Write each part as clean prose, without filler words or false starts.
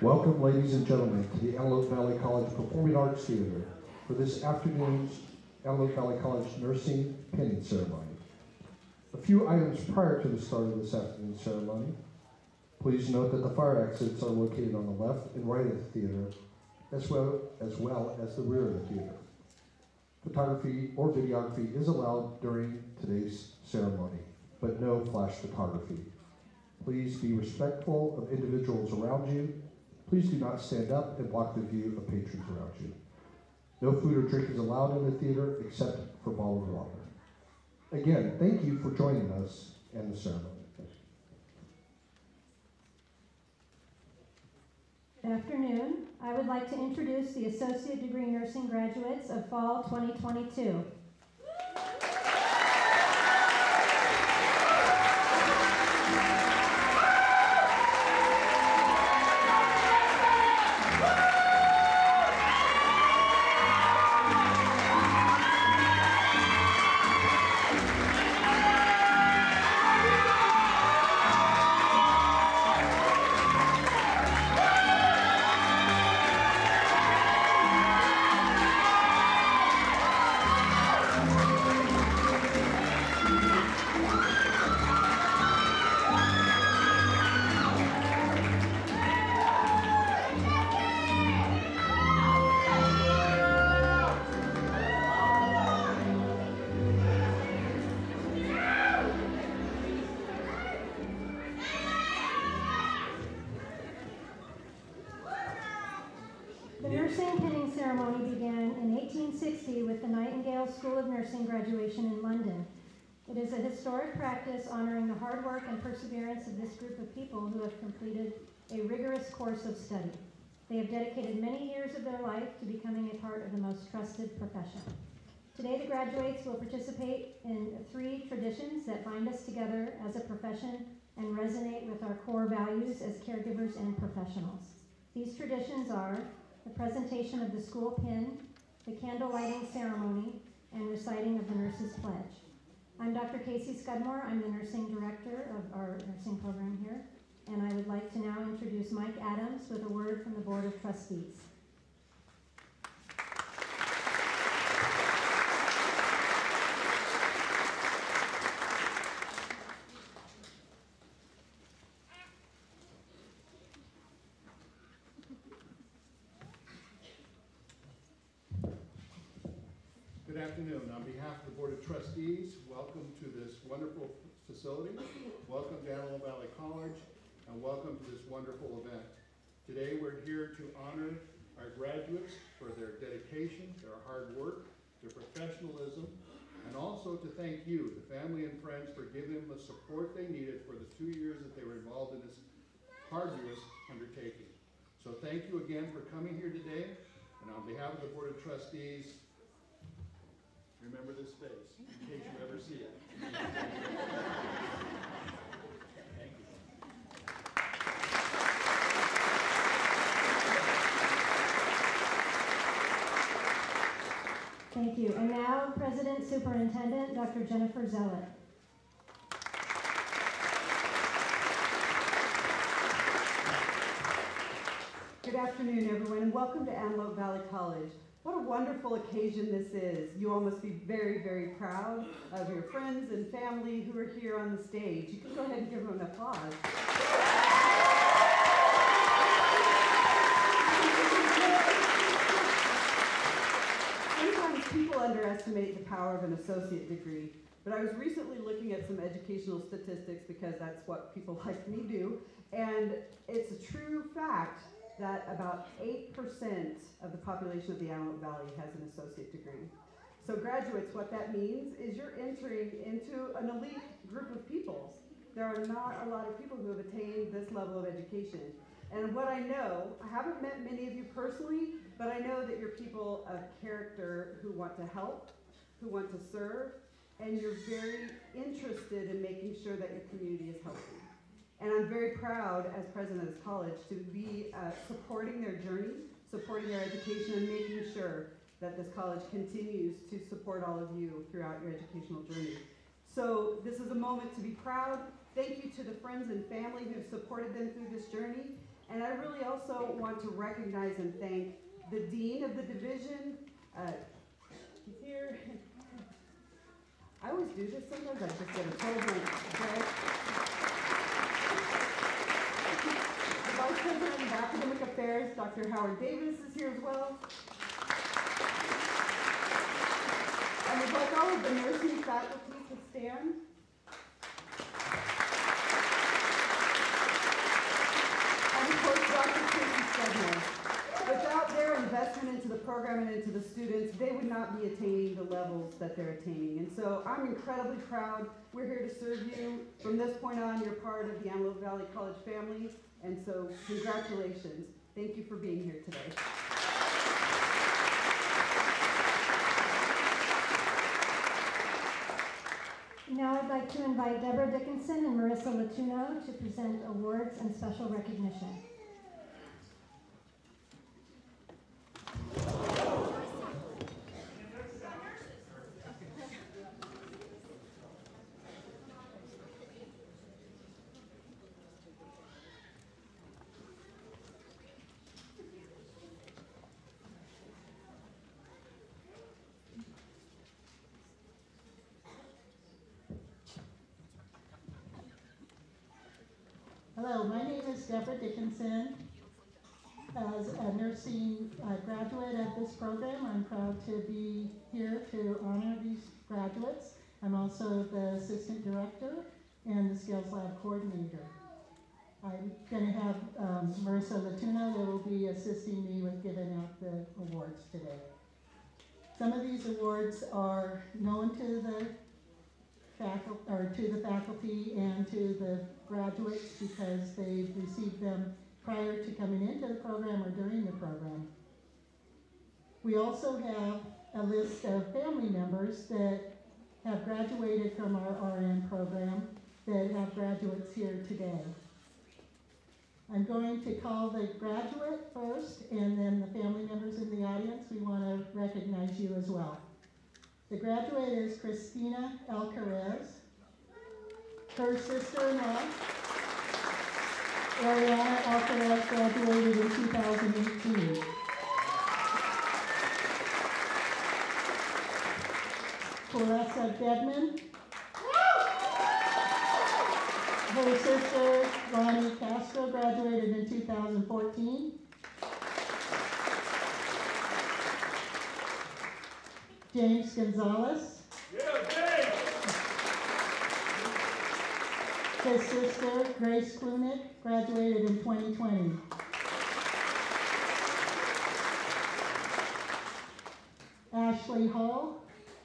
Welcome, ladies and gentlemen, to the Antelope Valley College Performing Arts Theater for this afternoon's Antelope Valley College Nursing Pinning Ceremony. A few items prior to the start of this afternoon's ceremony. Please note that the fire exits are located on the left and right of the theater, as well as the rear of the theater. Photography or videography is allowed during today's ceremony, but no flash photography. Please be respectful of individuals around you. Please do not stand up and block the view of patrons around you. No food or drink is allowed in the theater except for bottled water. Again, thank you for joining us and the ceremony. Good afternoon. I would like to introduce the Associate Degree Nursing graduates of Fall 2022. The nursing pinning ceremony began in 1860 with the Nightingale School of Nursing graduation in London. It is a historic practice honoring the hard work and perseverance of this group of people who have completed a rigorous course of study. They have dedicated many years of their life to becoming a part of the most trusted profession. Today, the graduates will participate in 3 traditions that bind us together as a profession and resonate with our core values as caregivers and professionals. These traditions are the presentation of the school pin, the candle lighting ceremony, and reciting of the Nurses Pledge. I'm Dr. Casey Scudmore. I'm the nursing director of our nursing program here, and I would like to now introduce Mike Adams with a word from the Board of Trustees. Good afternoon. On behalf of the Board of Trustees, welcome to this wonderful facility. Welcome to Antelope Valley College, and welcome to this wonderful event. Today we're here to honor our graduates for their dedication, their hard work, their professionalism, and also to thank you, the family and friends, for giving them the support they needed for the 2 years that they were involved in this arduous undertaking. So thank you again for coming here today, and on behalf of the Board of Trustees, remember this face, in case you ever see it. Thank you. Thank you. And now, President Superintendent Dr. Jennifer Zellett. Good afternoon, everyone, and welcome to Antelope Valley College. What a wonderful occasion this is. You all must be very, very proud of your friends and family who are here on the stage. You can go ahead and give them an applause. Sometimes people underestimate the power of an associate degree, but I was recently looking at some educational statistics because that's what people like me do, and it's a true fact that about 8% of the population of the Antelope Valley has an associate degree. So graduates, what that means is you're entering into an elite group of people. There are not a lot of people who have attained this level of education. And what I know, I haven't met many of you personally, but I know that you're people of character who want to help, who want to serve, and you're very interested in making sure that your community is healthy. And I'm very proud, as president of this college, to be supporting their journey, supporting their education, and making sure that this college continues to support all of you throughout your educational journey. So this is a moment to be proud. Thank you to the friends and family who have supported them through this journey. And I really also want to recognize and thank the Dean of the division. He's here. I always do this sometimes, I just get a total blank, okay? The Vice President of Academic Affairs, Dr. Howard Davis, is here as well. And we'd like all of the nursing faculty to stand. And of course, Dr. Tracy Stedman. Without their investment into the program and into the students, they would not be attaining the levels that they're attaining. And so I'm incredibly proud. We're here to serve you. From this point on, you're part of the Antelope Valley College family. And so congratulations. Thank you for being here today. Now I'd like to invite Deborah Dickinson and Marissa Latuno to present awards and special recognition. Hello, my name is Deborah Dickinson. As a nursing graduate of this program, I'm proud to be here to honor these graduates. I'm also the assistant director and the skills lab coordinator. I'm going to have Marissa Latuno that will be assisting me with giving out the awards today. Some of these awards are known to the faculty and to the graduates because they've received them prior to coming into the program or during the program. We also have a list of family members that have graduated from our RN program that have graduates here today. I'm going to call the graduate first, and then the family members in the audience, we want to recognize you as well. The graduate is Christina Alcarez. Her sister-in-law, Ariana Alcarez, graduated in 2018. Clarissa Dedman. Her sister, Ronnie Castro, graduated in 2014. James Gonzalez. His sister, Grace Klunick, graduated in 2020. Ashley Hall.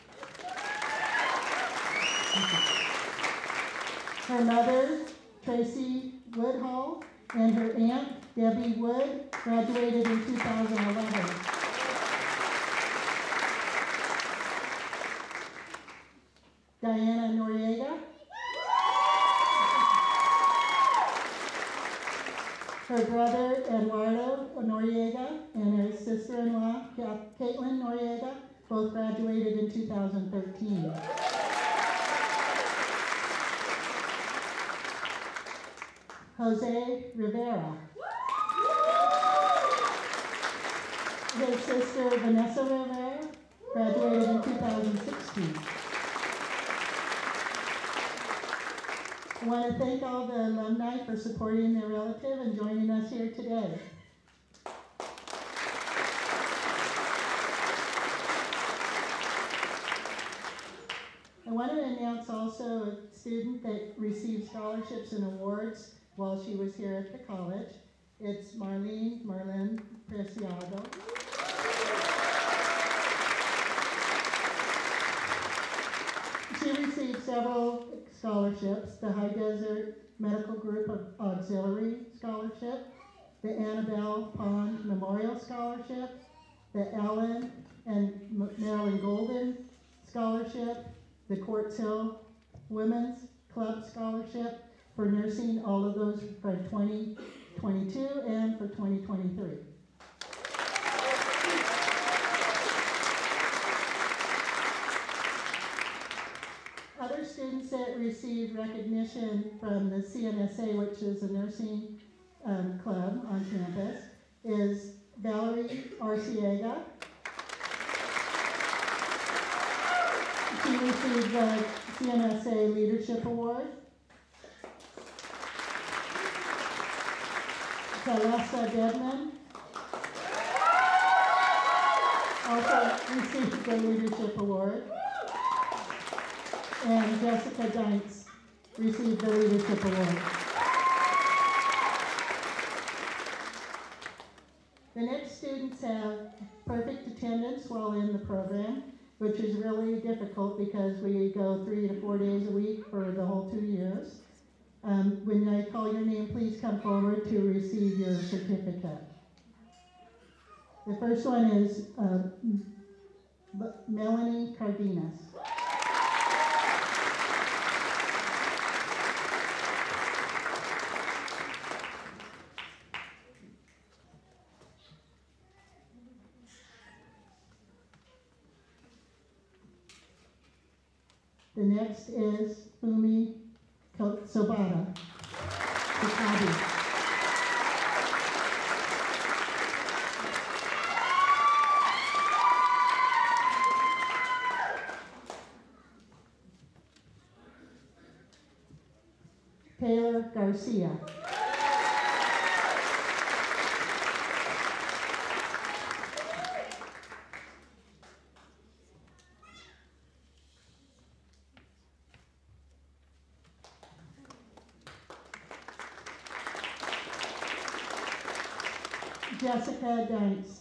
Her mother, Tracy Woodhall, and her aunt, Debbie Wood, graduated in 2011. Diana Noriega. Her brother, Eduardo Noriega, and her sister-in-law, Caitlin Noriega, both graduated in 2013. Jose Rivera. His sister, Vanessa Rivera, graduated in 2016. I want to thank all the alumni for supporting their relative and joining us here today. I want to announce also a student that received scholarships and awards while she was here at the college. It's Marlene Preciado. She received several scholarships: the High Desert Medical Group of Auxiliary Scholarship, the Annabelle Pond Memorial Scholarship, the Ellen and Marilyn Golden Scholarship, the Quartz Hill Women's Club Scholarship for nursing, all of those for 2022 and for 2023. Other students that received recognition from the CNSA, which is a nursing club on campus is Valerie Arciega. She received the CNSA Leadership Award. Celesta Dedman also received the Leadership Award. And Jessica Dykes received the Leadership Award. The next students have perfect attendance while in the program, which is really difficult because we go 3 to 4 days a week for the whole 2 years. When I call your name, please come forward to receive your certificate. The first one is Melanie Cardenas. The next is Fumi Sobata, Kakabi. Taylor Garcia. Jessica Dykes.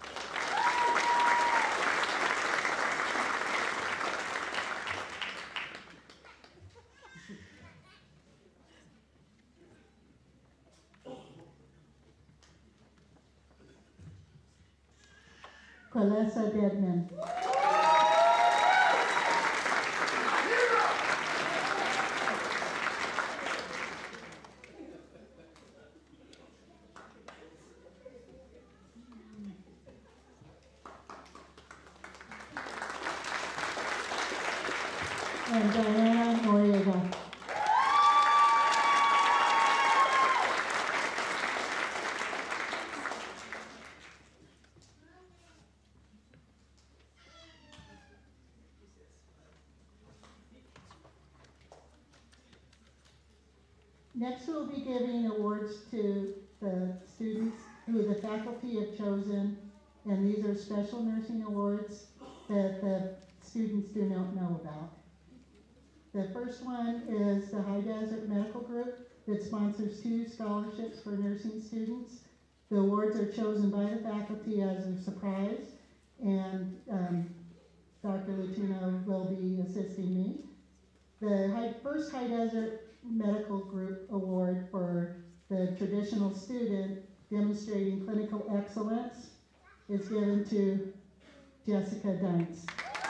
Qualessa Dedman. And Diana Noriega. Next, we'll be giving awards to the students who the faculty have chosen, and these are special nursing awards that the students do not know about. The first one is the High Desert Medical Group that sponsors 2 scholarships for nursing students. The awards are chosen by the faculty as a surprise, and Dr. Lutino will be assisting me. The first High Desert Medical Group Award for the traditional student demonstrating clinical excellence is given to Jessica Dykes.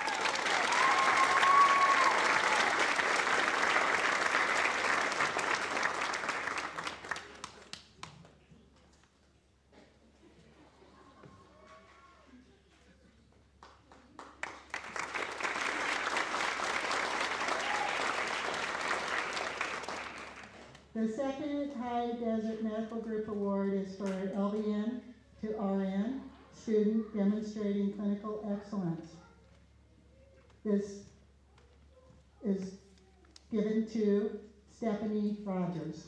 The second High Desert Medical Group Award is for LVN to RN, student demonstrating clinical excellence. This is given to Stephanie Rogers.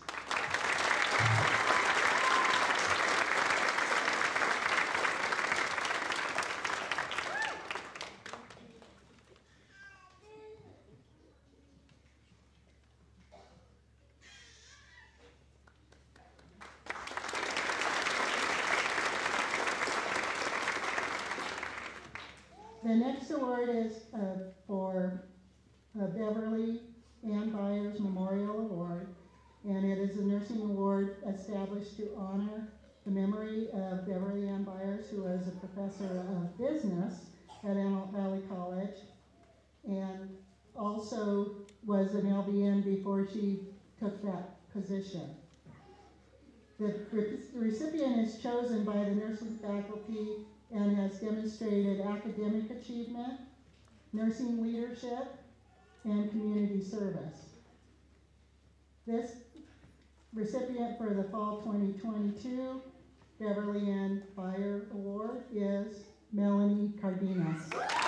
The next award is for Beverly Ann Byers Memorial Award, and it is a nursing award established to honor the memory of Beverly Ann Byers, who was a professor of business at Antelope Valley College, and also was an LVN before she took that position. The recipient is chosen by the nursing faculty and has demonstrated academic achievement, nursing leadership, and community service. This recipient for the fall 2022 Beverly Ann Fire Award is Melanie Cardenas.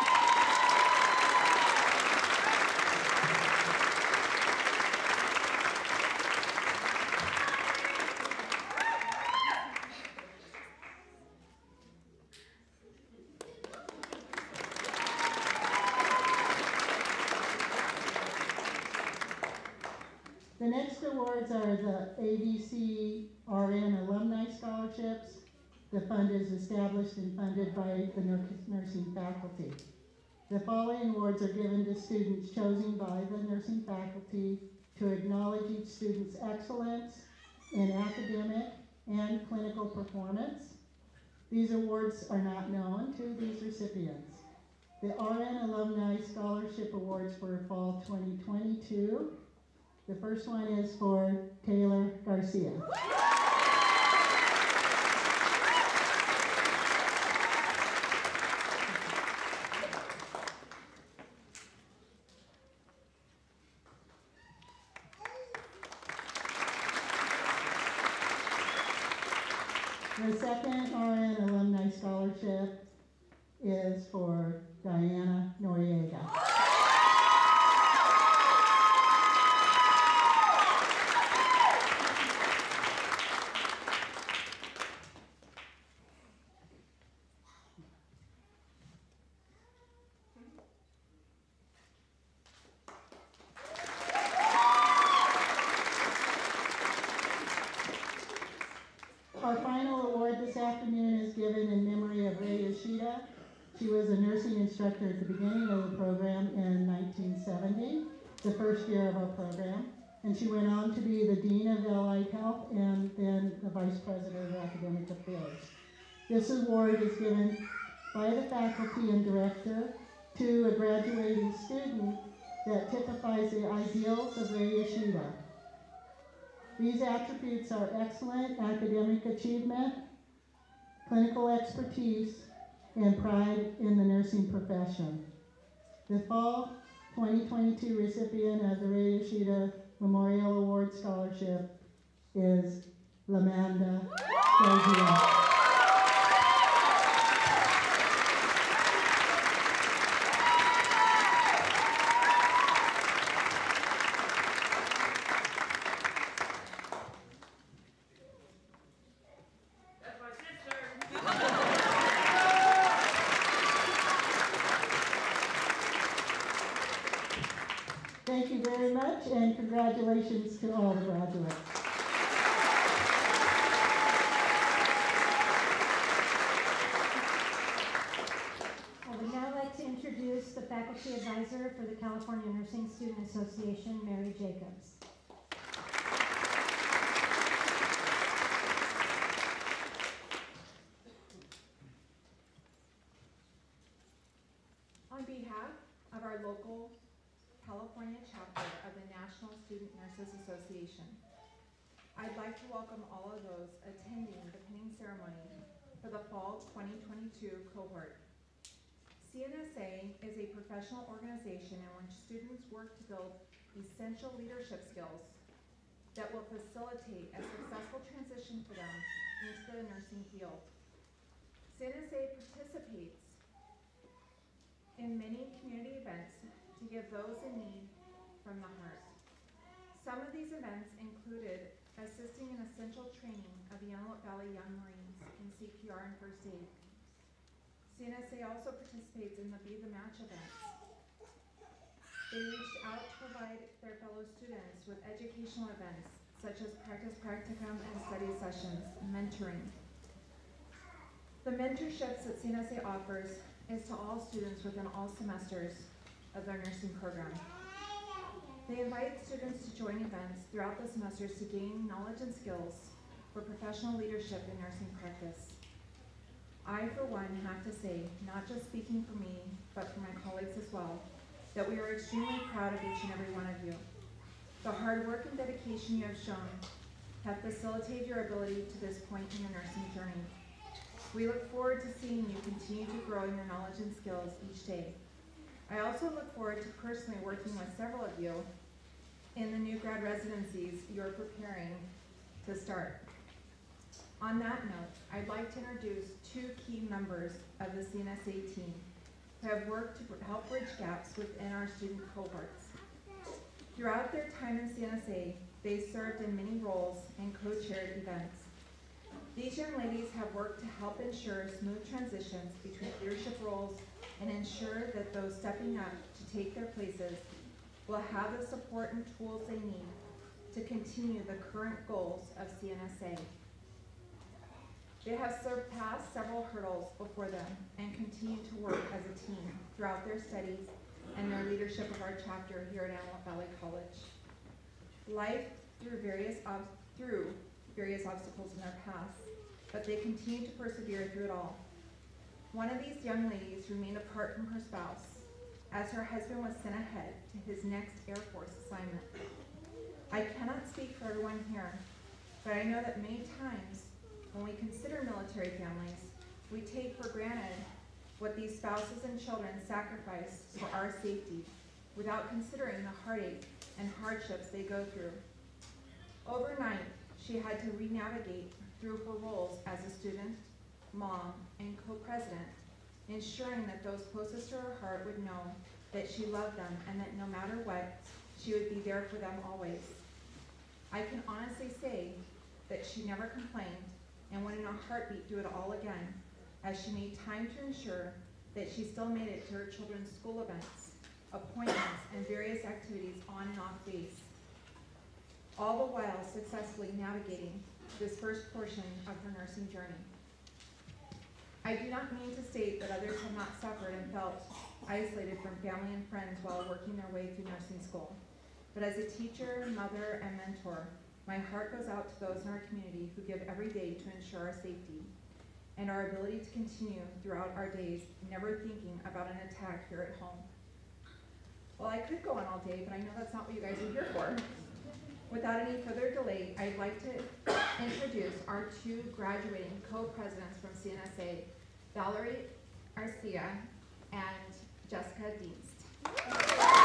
The next awards are the ABC RN Alumni Scholarships. The fund is established and funded by the nursing faculty. The following awards are given to students chosen by the nursing faculty to acknowledge each student's excellence in academic and clinical performance. These awards are not known to these recipients. The RN Alumni Scholarship Awards for Fall 2022. The first one is for Taylor Garcia. The second RN Alumni Scholarship is for Diana Noriega. Our final award this afternoon is given in memory of Ray Yoshida. She was a nursing instructor at the beginning of the program in 1970, the first year of our program, and she went on to be the Dean of Allied Health and then the Vice President of Academic Affairs. This award is given by the faculty and director to a graduating student that typifies the ideals of Ray Yoshida. These attributes are excellent academic achievement, clinical expertise, and pride in the nursing profession. The Fall 2022 recipient of the Ray Yoshida Memorial Award Scholarship is Lamanda Garcia. Thank you very much, and congratulations to all the graduates. I would now like to introduce the faculty advisor for the California Nursing Student Association, Mary Jacobs. On behalf of our local California chapter of the National Student Nurses Association, I'd like to welcome all of those attending the pinning ceremony for the Fall 2022 cohort. CNSA is a professional organization in which students work to build essential leadership skills that will facilitate a successful transition for them into the nursing field. CNSA participates in many community events to give those in need from the heart. Some of these events included assisting in essential training of the Antelope Valley Young Marines in CPR and First Aid. CNSA also participates in the Be the Match events. They reached out to provide their fellow students with educational events such as practice practicum and study sessions, and mentoring. The mentorships that CNSA offers is to all students within all semesters of their nursing program. They invite students to join events throughout the semesters to gain knowledge and skills for professional leadership in nursing practice. I, for one, have to say, not just speaking for me, but for my colleagues as well, that we are extremely proud of each and every one of you. The hard work and dedication you have shown have facilitated your ability to this point in your nursing journey. We look forward to seeing you continue to grow in your knowledge and skills each day. I also look forward to personally working with several of you in the new grad residencies you're preparing to start. On that note, I'd like to introduce two key members of the CNSA team who have worked to help bridge gaps within our student cohorts. Throughout their time in CNSA, they served in many roles and co-chaired events. These young ladies have worked to help ensure smooth transitions between leadership roles and ensure that those stepping up to take their places will have the support and tools they need to continue the current goals of CNSA. They have surpassed several hurdles before them and continue to work as a team throughout their studies and their leadership of our chapter here at Antelope Valley College. Life through various obstacles in their paths, but they continue to persevere through it all. One of these young ladies remained apart from her spouse as her husband was sent ahead to his next Air Force assignment. I cannot speak for everyone here, but I know that many times when we consider military families, we take for granted what these spouses and children sacrifice for our safety without considering the heartache and hardships they go through. Overnight, she had to re-navigate through her roles as a student, mom, and co-president, ensuring that those closest to her heart would know that she loved them and that no matter what, she would be there for them always. I can honestly say that she never complained and would in a heartbeat do it all again, as she made time to ensure that she still made it to her children's school events, appointments, and various activities on and off base, all the while successfully navigating this first portion of her nursing journey. I do not mean to state that others have not suffered and felt isolated from family and friends while working their way through nursing school. But as a teacher, mother, and mentor, my heart goes out to those in our community who give every day to ensure our safety and our ability to continue throughout our days, never thinking about an attack here at home. Well, I could go on all day, but I know that's not what you guys are here for. Without any further delay, I'd like to introduce our two graduating co-presidents from CNSA, Valerie Arcia and Jessica Dienst.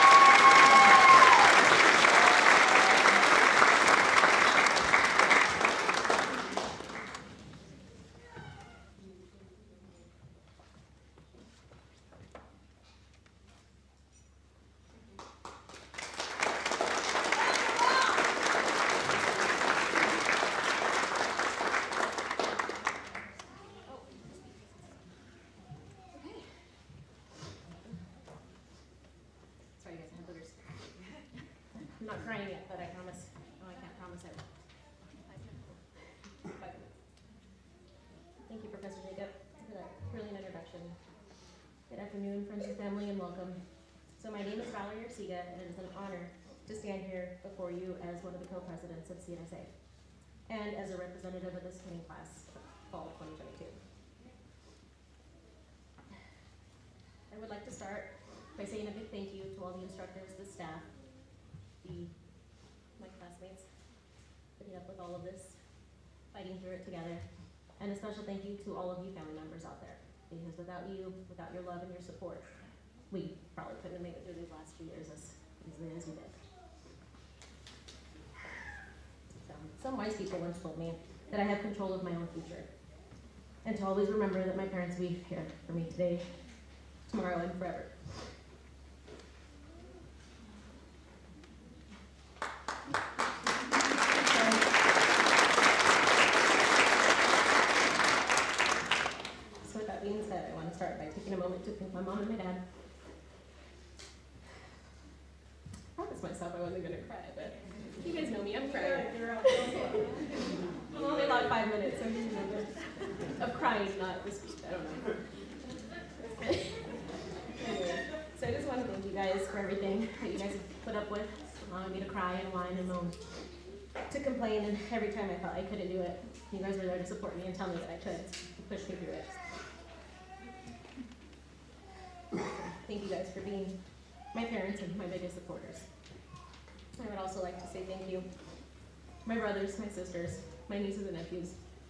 I'm not crying yet, but I promise. Oh, I can't promise I will. But thank you, Professor Jacob, for that brilliant introduction. Good afternoon, friends and family, and welcome. So my name is Valerie Arcia, and it is an honor to stand here before you as one of the co-presidents of CNSA, and as a representative of this spring class, fall 2022. I would like to start by saying a big thank you to all the instructors, the staff, my classmates, putting up with all of this, fighting through it together, and a special thank you to all of you family members out there, because without you, without your love and your support, we probably couldn't have made it through these last 2 years as easily as we did. Some wise people once told me that I have control of my own future, and to always remember that my parents will be here for me today, tomorrow, and forever. Start by taking a moment to thank my mom and my dad. I promised myself I wasn't going to cry, but you guys know me, I'm crying. I'm only about 5 minutes, so I'm just of crying, not this, I don't know. Anyway, so I just want to thank you guys for everything that you guys have put up with, allowing me to cry and whine and moan, to complain, and every time I felt I couldn't do it, you guys were there to support me and tell me that I could, and push me through it. Thank you guys for being my parents and my biggest supporters. I would also like to say thank you to my brothers, my sisters, my nieces and nephews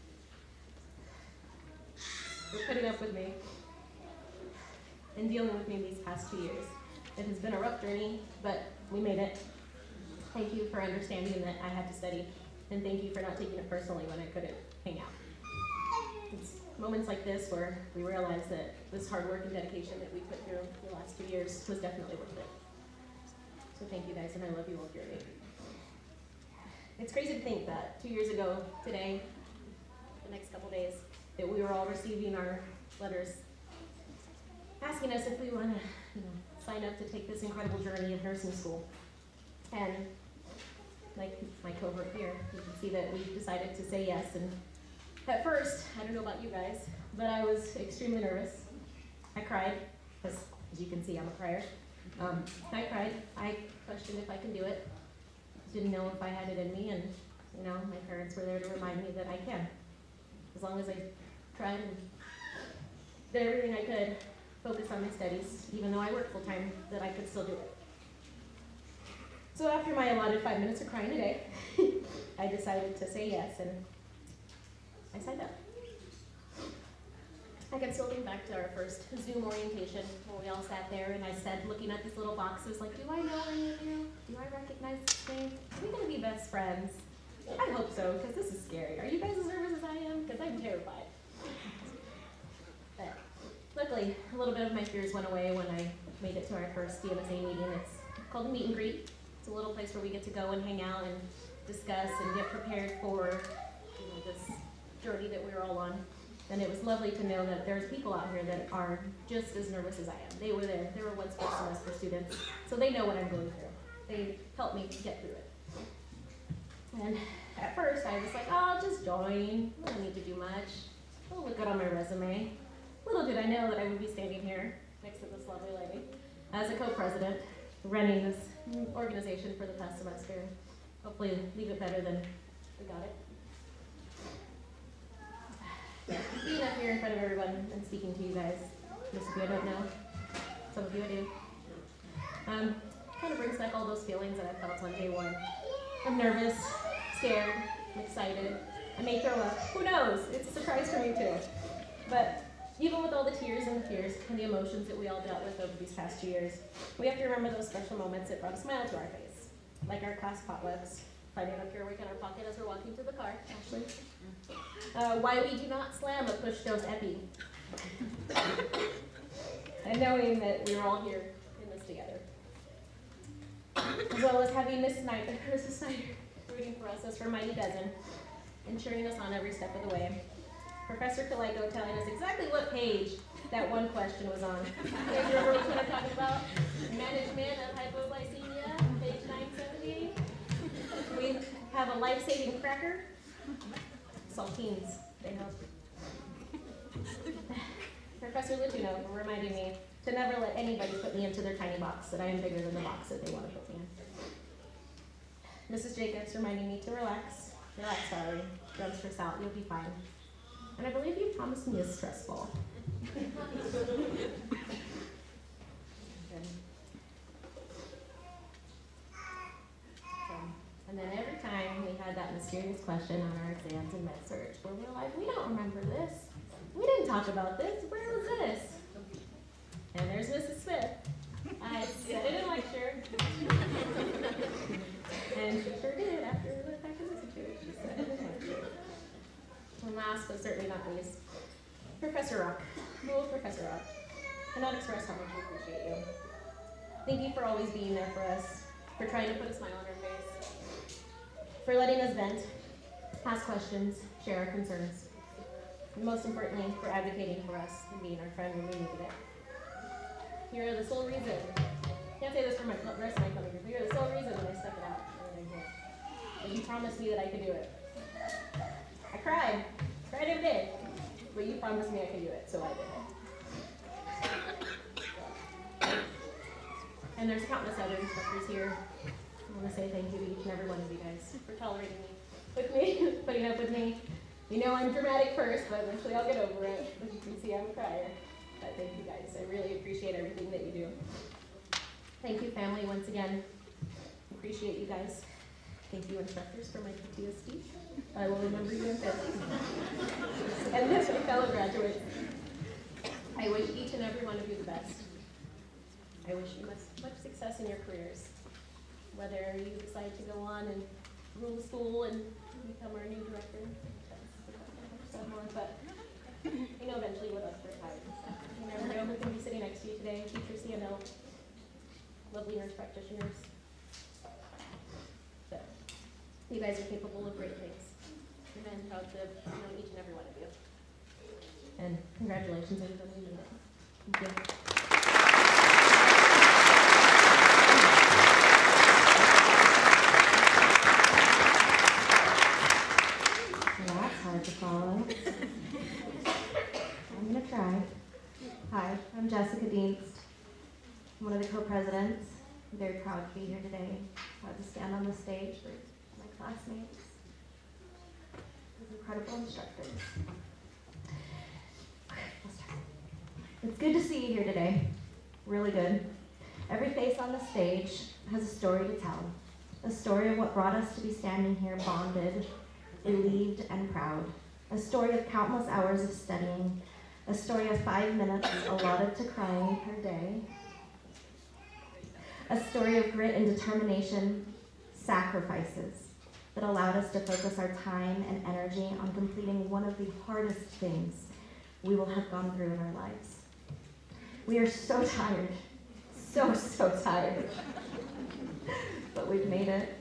for putting up with me and dealing with me these past 2 years. It has been a rough journey, but we made it. Thank you for understanding that I had to study, and thank you for not taking it personally when I couldn't. hang out. It's moments like this where we realize that this hard work and dedication that we put through the last 2 years was definitely worth it. So thank you guys, and I love you all dearly. It's crazy to think that 2 years ago today, the next couple days, that we were all receiving our letters asking us if we want to, sign up to take this incredible journey of nursing school. And like my cohort here, you can see that we decided to say yes. And at first, I don't know about you guys, but I was extremely nervous. I cried, because as you can see, I'm a crier. I cried. I questioned if I can do it. Didn't know if I had it in me, and my parents were there to remind me that I can. As long as I tried and did everything I could, focused on my studies, even though I work full time, that I could still do it. So after my allotted 5 minutes of crying a day, I decided to say yes, and I signed up. I can still think back to our first Zoom orientation when we all sat there and I said, looking at these little boxes, like, do I know any of you? Do I recognize this name? Are we gonna be best friends? I hope so, because this is scary. Are you guys as nervous as I am? Because I'm terrified. But luckily, a little bit of my fears went away when I made it to our first DMSA meeting. It's called a meet and greet. It's a little place where we get to go and hang out and discuss and get prepared for this journey that we're all on. And it was lovely to know that there's people out here that are just as nervous as I am. They were there. They were once first semester students, so they know what I'm going through. They helped me get through it. And at first, I was like, oh, I'll just join. I don't need to do much. It'll look good on my resume. Little did I know that I would be standing here next to this lovely lady as a co-president, running this organization for the past semester. Hopefully leave it better than we got it. Being up here in front of everyone and speaking to you guys, most of you I don't know, some of you I do, kind of brings back all those feelings that I felt on day one. I'm nervous, scared, I'm excited. I may throw up. Who knows? It's a surprise for me too. But even with all the tears and the fears and the emotions that we all dealt with over these past 2 years, we have to remember those special moments that brought a smile to our face, like our class potlucks, finding up your wig in our pocket as we're walking to the car, Ashley. Why we do not slam a push-dose epi. And knowing that we're all here in this together. As well as having Mrs. Snyder rooting for us as her mighty dozen and cheering us on every step of the way. Professor Kalego telling us exactly what page that one question was on. You guys remember what I'm talking about? Management of hypoglycemia, page 978. We have a life-saving cracker. Saltines, they help. Professor Latuno reminding me to never let anybody put me into their tiny box, that I am bigger than the box that they want to put me in. Mrs. Jacobs reminding me to relax, Valerie, don't stress out, you'll be fine. And I believe you promised me a stress ball. And then every time we had that mysterious question on our exams and med search, where we're like, we don't remember this. We didn't talk about this. Where was this? And there's Mrs. Smith. I said it in lecture. And she sure did after we went back and listened to it. She said it in lecture. And last but certainly not least, Professor Rock. Oh, Professor Rock. I cannot express how much we appreciate you. Thank you for always being there for us, for trying to put a smile on our face, for letting us vent, ask questions, share our concerns, and most importantly, for advocating for us and being our friend when we needed it. You're the sole reason. I can't say this for the rest of my coming, but you're the sole reason when I stuck it out and I'm here. But you promised me that I could do it. I cried every day, but you promised me I could do it, so I did it. And there's countless other instructors here. I want to say thank you to each and every one of you guys for tolerating me, with me, putting up with me. You know I'm dramatic first, but eventually I'll get over it. As you can see, I'm a crier. But thank you guys. I really appreciate everything that you do. Thank you, family, once again. Appreciate you guys. Thank you, instructors, for my PTSD. I will remember you in physics. And this, my fellow graduates, I wish each and every one of you the best. I wish you much success in your careers. Whether you decide to go on and rule the school and become our new director, best for time. You never know who's going to be sitting next to you today. Teacher CNL, lovely nurse practitioners. So, you guys are capable of great things. And I'm proud to know each and every one of you. And congratulations, everybody, you made it. Thank you. Well, that's hard to follow. I'm going to try. Hi, I'm Jessica Dienst. I'm one of the co-presidents. I'm very proud to be here today. Proud to stand on the stage with my classmates. These incredible instructors. Okay, let's start. It's good to see you here today. Really good. Every face on the stage has a story to tell. A story of what brought us to be standing here bonded, relieved, and proud. A story of countless hours of studying. A story of 5 minutes allotted to crying per day. A story of grit and determination, sacrifices that allowed us to focus our time and energy on completing one of the hardest things we will have gone through in our lives. We are so tired, so tired, but we've made it.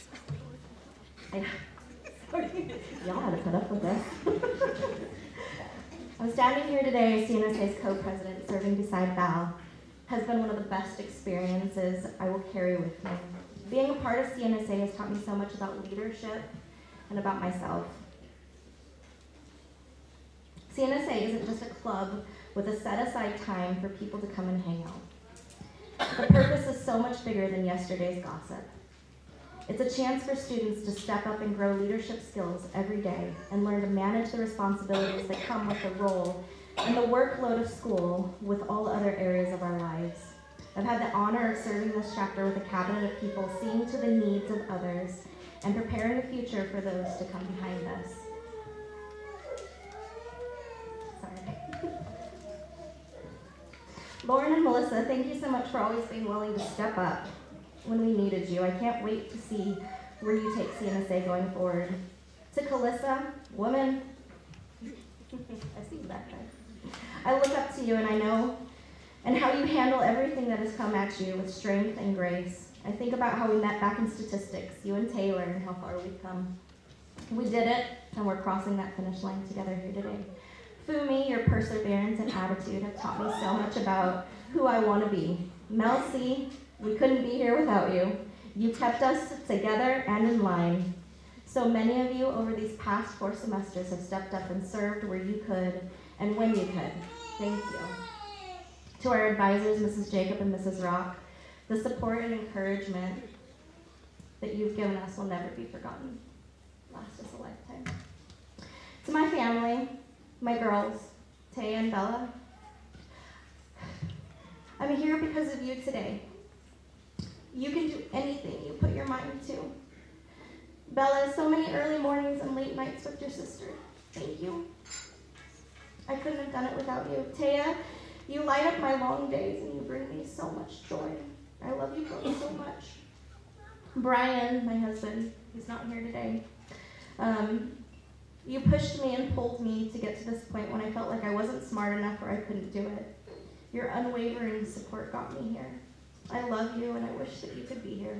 Y'all had to put up with this. I'm standing here today as CNSA's co-president, serving beside Val. Has been one of the best experiences I will carry with me. Being a part of CNSA has taught me so much about leadership and about myself. CNSA isn't just a club with a set-aside time for people to come and hang out. The purpose is so much bigger than yesterday's gossip. It's a chance for students to step up and grow leadership skills every day and learn to manage the responsibilities that come with the role and the workload of school with all other areas of our lives. I've had the honor of serving this chapter with a cabinet of people seeing to the needs of others and preparing a future for those to come behind us. Sorry. Lauren and Melissa, thank you so much for always being willing to step up when we needed you. I can't wait to see where you take CNSA going forward. To Calissa, woman, I see you back there. I look up to you and I know and how you handle everything that has come at you with strength and grace. I think about how we met back in statistics, you and Taylor, and how far we've come. We did it, and we're crossing that finish line together here today. Fumi, your perseverance and attitude have taught me so much about who I want to be. Mel C, we couldn't be here without you. You kept us together and in line. So many of you over these past 4 semesters have stepped up and served where you could and when you could. Thank you. To our advisors, Mrs. Jacob and Mrs. Rock, the support and encouragement that you've given us will never be forgotten. Last us a lifetime. To my family, my girls, Taya and Bella, I'm here because of you today. You can do anything you put your mind to. Bella, so many early mornings and late nights with your sister. Thank you. I couldn't have done it without you. Taya, you light up my long days and you bring me so much joy. I love you both so much. Brian, my husband, he's not here today. You pushed me and pulled me to get to this point when I felt like I wasn't smart enough or I couldn't do it. Your unwavering support got me here. I love you and I wish that you could be here.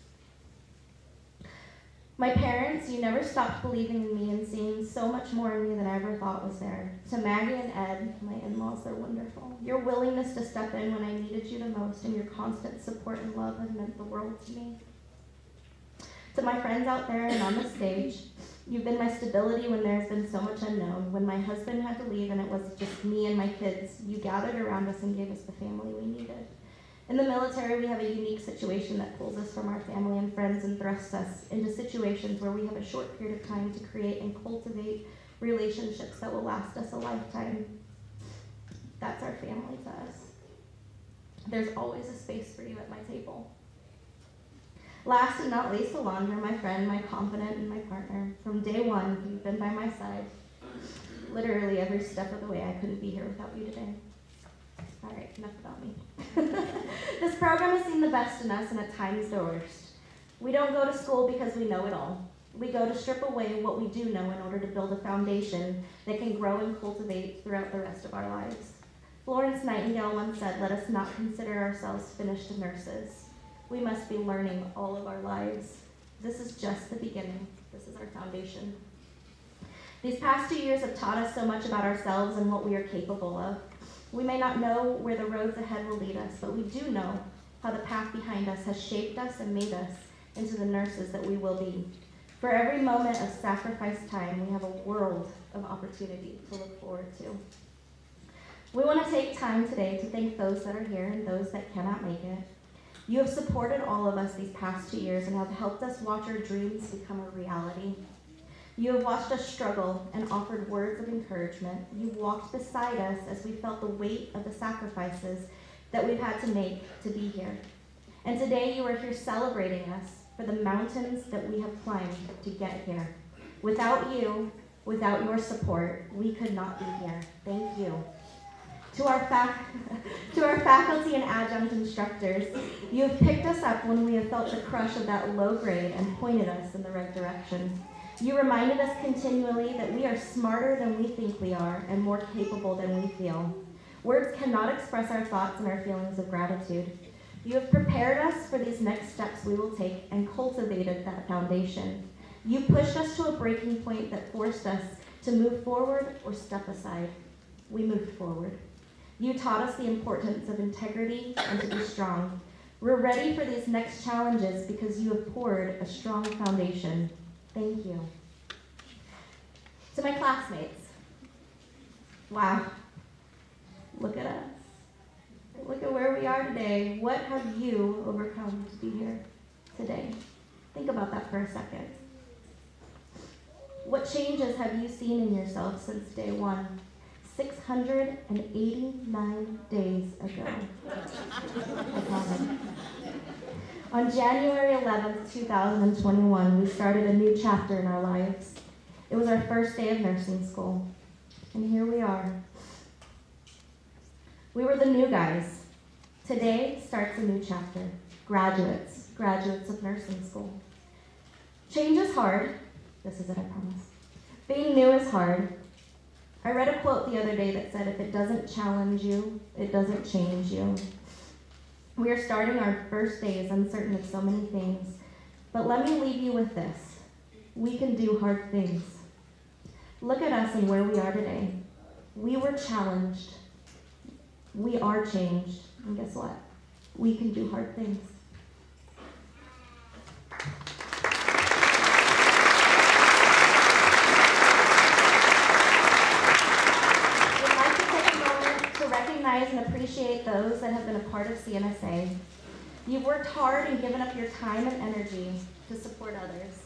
My parents, you never stopped believing in me and seeing so much more in me than I ever thought was there. To Maggie and Ed, my in-laws, they're wonderful. Your willingness to step in when I needed you the most and your constant support and love have meant the world to me. To my friends out there and on the stage, you've been my stability when there's been so much unknown. When my husband had to leave and it was just me and my kids, you gathered around us and gave us the family we needed. In the military, we have a unique situation that pulls us from our family and friends and thrusts us into situations where we have a short period of time to create and cultivate relationships that will last us a lifetime. That's our family to us. There's always a space for you at my table. Last and not least, Alondra, my friend, my confidant, and my partner. From day one, you've been by my side. Literally every step of the way. I couldn't be here without you today. All right, enough about me. This program has seen the best in us and at times the worst. We don't go to school because we know it all. We go to strip away what we do know in order to build a foundation that can grow and cultivate throughout the rest of our lives. Florence Nightingale once said, "Let us not consider ourselves finished nurses. We must be learning all of our lives. This is just the beginning. This is our foundation." These past 2 years have taught us so much about ourselves and what we are capable of. We may not know where the roads ahead will lead us, but we do know how the path behind us has shaped us and made us into the nurses that we will be. For every moment of sacrifice time, we have a world of opportunity to look forward to. We want to take time today to thank those that are here and those that cannot make it. You have supported all of us these past 2 years and have helped us watch our dreams become a reality. You have watched us struggle and offered words of encouragement. You walked beside us as we felt the weight of the sacrifices that we've had to make to be here. And today you are here celebrating us for the mountains that we have climbed to get here. Without you, without your support, we could not be here. Thank you. To our faculty and adjunct instructors, you have picked us up when we have felt the crush of that low grade and pointed us in the right direction. You reminded us continually that we are smarter than we think we are and more capable than we feel. Words cannot express our thoughts and our feelings of gratitude. You have prepared us for these next steps we will take and cultivated that foundation. You pushed us to a breaking point that forced us to move forward or step aside. We moved forward. You taught us the importance of integrity and to be strong. We're ready for these next challenges because you have poured a strong foundation. Thank you. To my classmates, wow, look at us. Look at where we are today. What have you overcome to be here today? Think about that for a second. What changes have you seen in yourself since day one? 689 days ago. I promise. On January 11th, 2021, we started a new chapter in our lives. It was our first day of nursing school, and here we are. We were the new guys. Today starts a new chapter. Graduates of nursing school. Change is hard. This is it, I promise. Being new is hard. I read a quote the other day that said, if it doesn't challenge you, it doesn't change you. We are starting our first days uncertain of so many things, but let me leave you with this. We can do hard things. Look at us and where we are today. We were challenged. We are changed. And guess what? We can do hard things. We'd like to take a moment to recognize and appreciate those that have been a part of CNSA. You've worked hard and given up your time and energy to support others.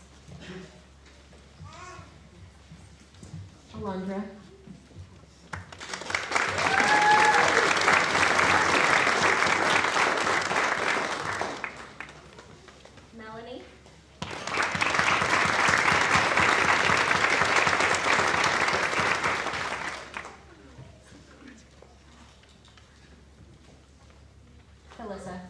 Alondra. Melanie. Alyssa.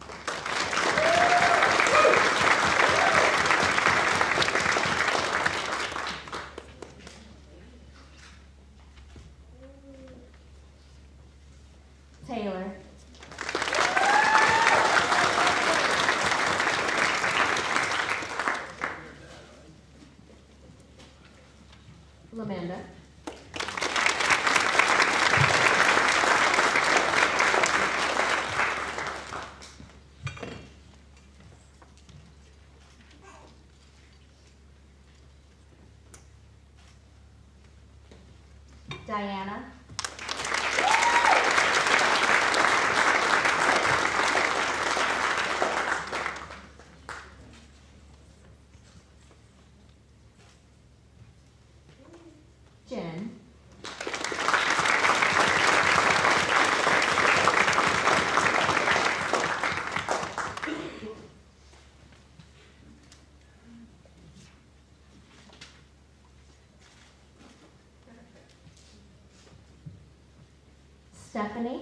Taylor. Lamanda. Diana. Jen. Stephanie.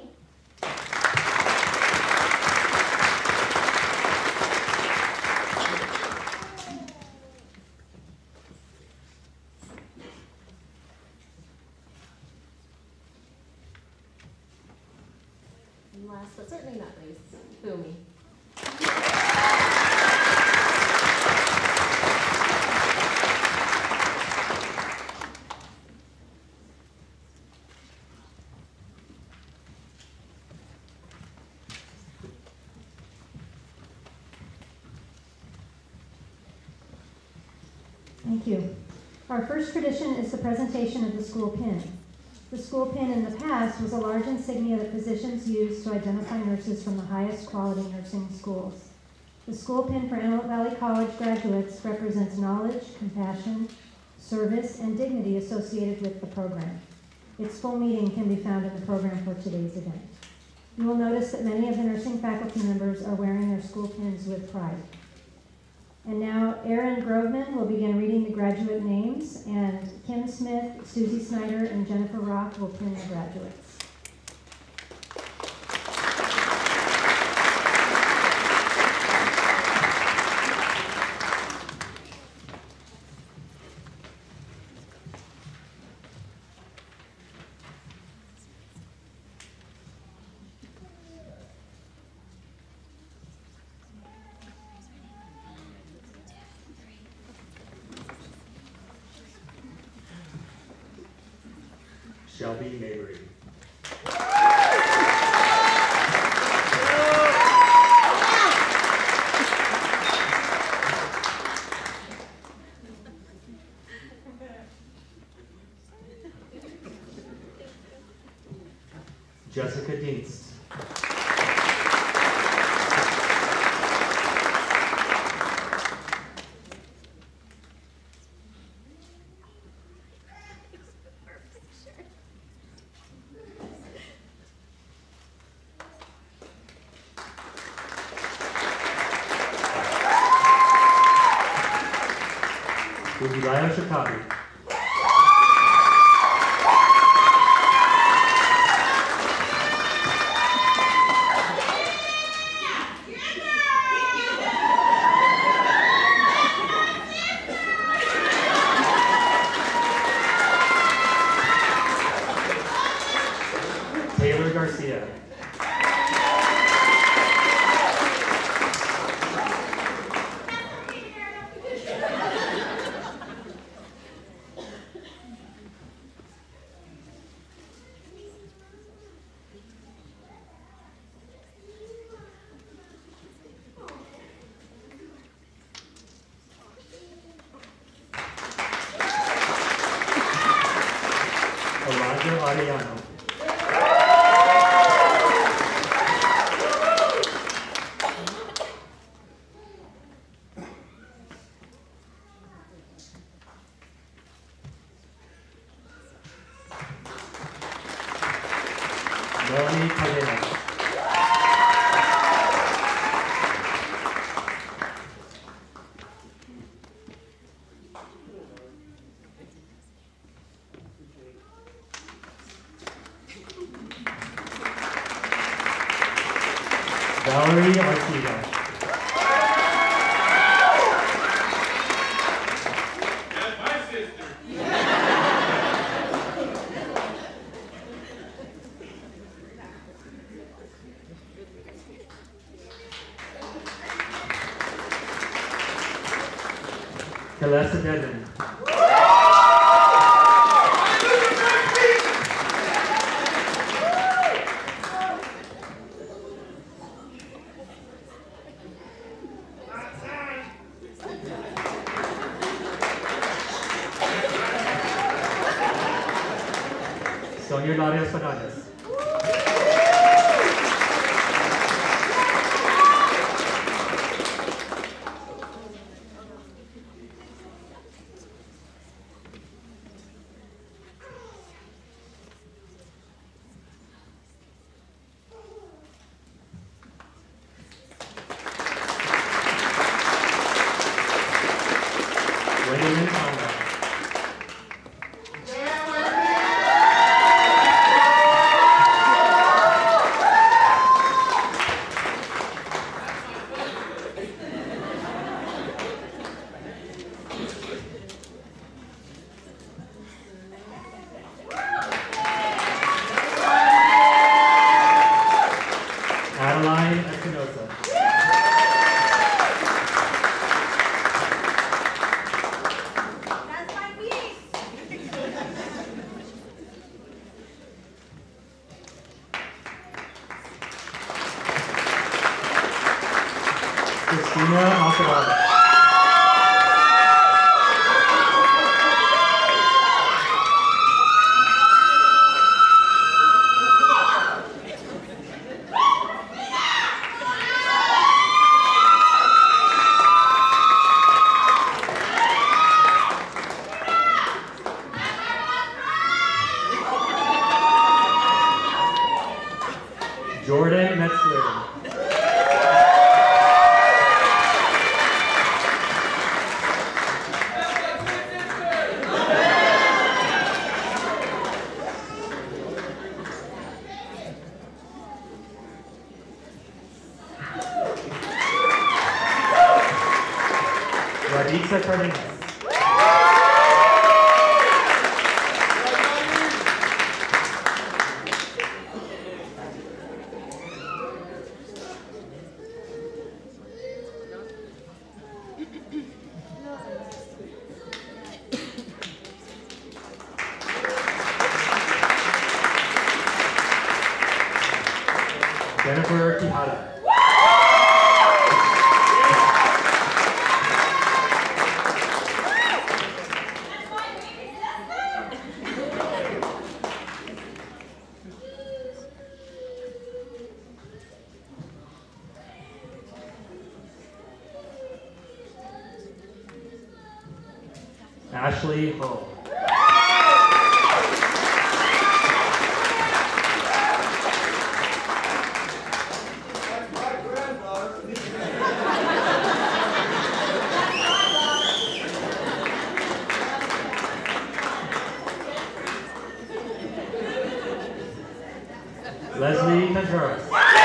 And last but certainly not least, Fumi. Thank you. Our first tradition is the presentation of the school pin. The school pin in the past was a large insignia that physicians used to identify nurses from the highest quality nursing schools. The school pin for Antelope Valley College graduates represents knowledge, compassion, service, and dignity associated with the program. Its full meaning can be found in the program for today's event. You will notice that many of the nursing faculty members are wearing their school pins with pride. And now Erin Groveman will begin reading the graduate names, and Kim Smith, Susie Snyder, and Jennifer Rock will pin the graduates. Shelby Mabry. Jessica Dienst. Ulaya Chicago. Taylor Garcia. Elijah Ariano. Melanie Cardenas. Valerie Artiga. That's my sister. Kalesa Dedman. Sonia Larios Fernandez. Wendy Conrad. Sina Alvarado. Jordan Metzler. Raditza Cardenas. Jennifer Quijada. Ashley Hull. Leslie Contreras.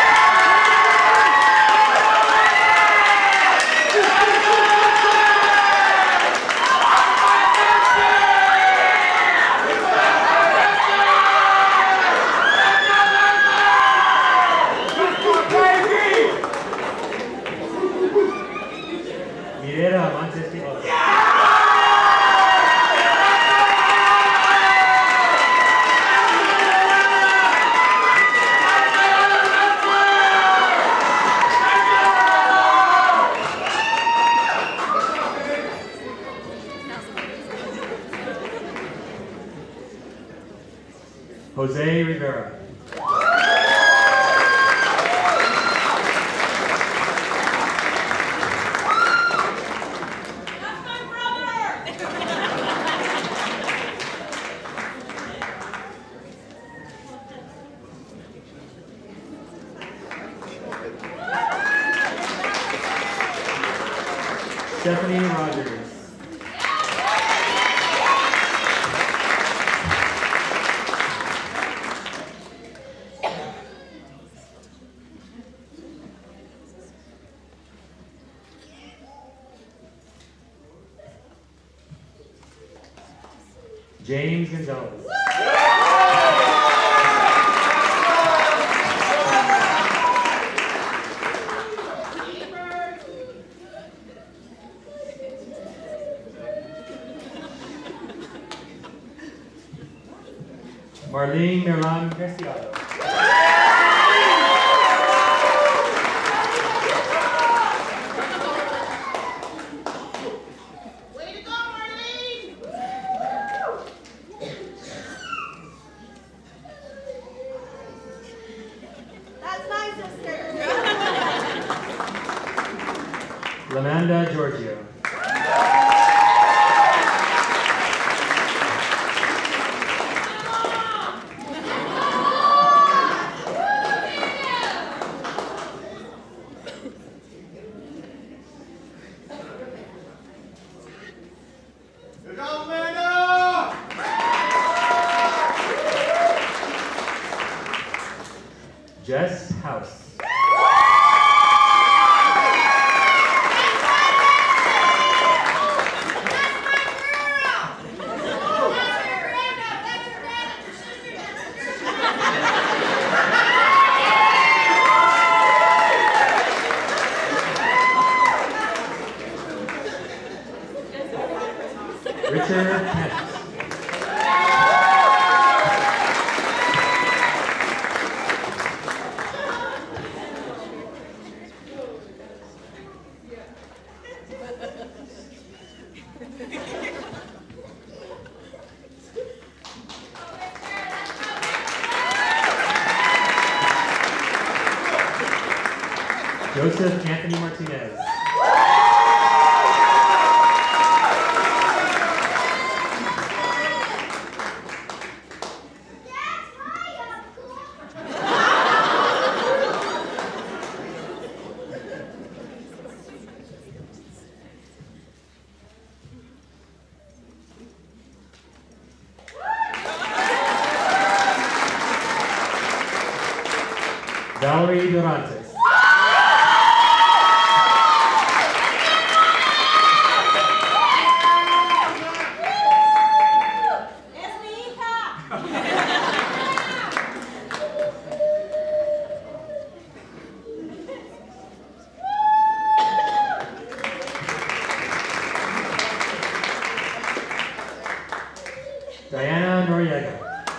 Mirera Manchester. Jose Rivera. Stephanie Rogers. James Gonzalez. Marlene Merlan Preciado. Way to go, Marlene! That's my sister. Lamanda Giorgio. Jess House. Richard Kent. Joseph Anthony Martinez. Valerie Durantes. Diana Noriega.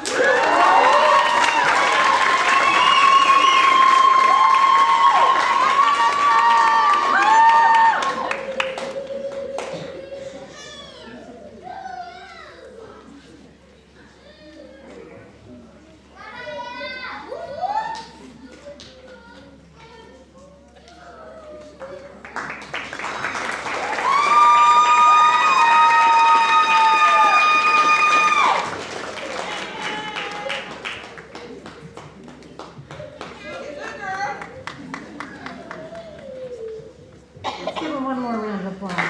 Let's give them one more round of applause.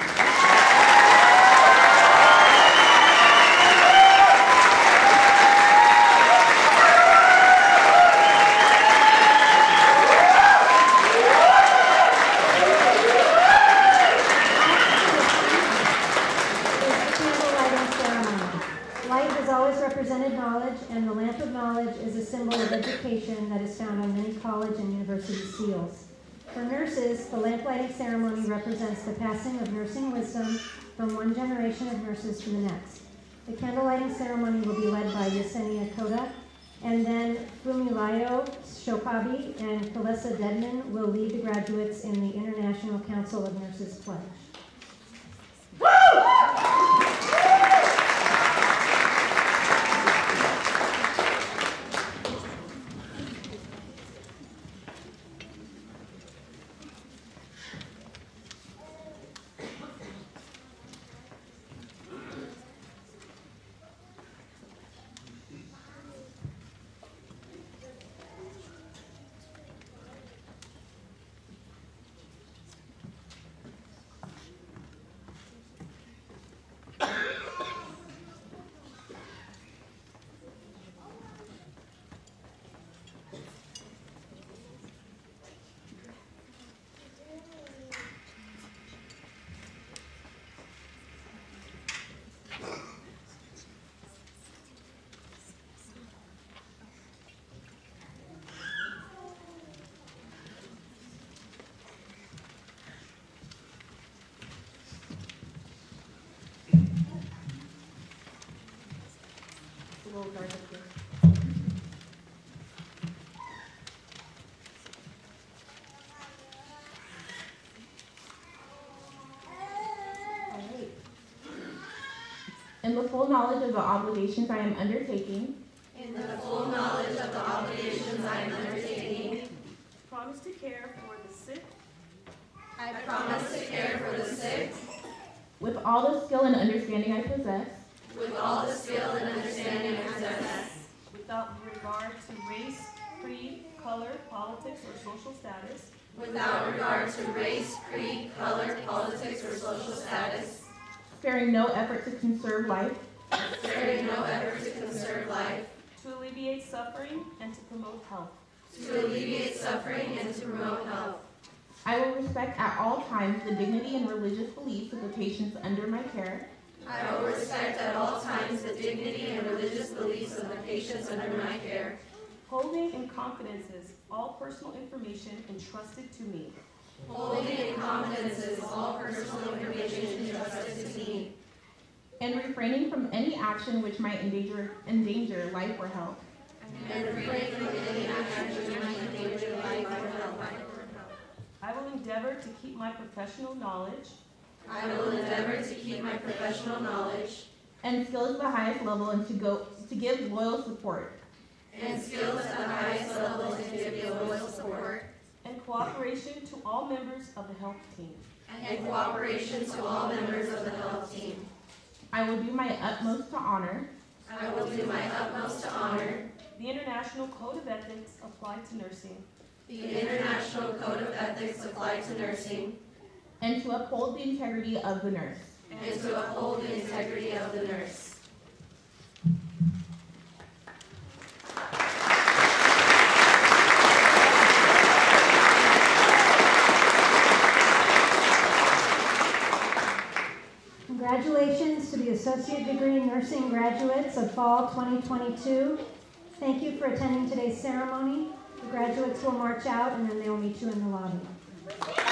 Light has always represented knowledge, and the lamp of knowledge is a symbol of education that is found on many college and university seals. For nurses, the lamp lighting ceremony represents the passing of nursing wisdom from one generation of nurses to the next. The candle lighting ceremony will be led by Yesenia Koda, and then Fumilayo Shokabi and Kalesa Dedman will lead the graduates in the International Council of Nurses Pledge. In the full knowledge of the obligations I am undertaking. In the full knowledge of the obligations I am undertaking. Promise to care for the sick. I promise to care for the sick. With all the skill and understanding I possess. With all the skill and understanding I possess. Without regard to race, creed, color, politics, or social status. Without regard to race, creed, color, politics, or social status. Sparing no effort to conserve life. Sparing no effort to conserve life. To alleviate suffering and to promote health. To alleviate suffering and to promote health. I will respect at all times the dignity and religious beliefs of the patients under my care. I will respect at all times the dignity and religious beliefs of the patients under my care. Holding in confidences all personal information entrusted to me. Holding in confidences all personal information entrusted to me. And refraining from any action which might endanger life or health. And refraining from any action which might endanger life or health. I will endeavor to keep my professional knowledge. I will endeavor to keep my professional knowledge. And skills at the highest level and to give loyal support. And skills at the highest level and to give loyal support. and cooperation to all members of the health team. And cooperation to all members of the health team. I will do my utmost to honor I will do my utmost to honor the International Code of Ethics applied to nursing the International Code of Ethics applied to nursing and to uphold the integrity of the nurse. and to uphold the integrity of the nurse. Congratulations to the Associate Degree Nursing graduates of Fall 2022. Thank you for attending today's ceremony. The graduates will march out and then they will meet you in the lobby.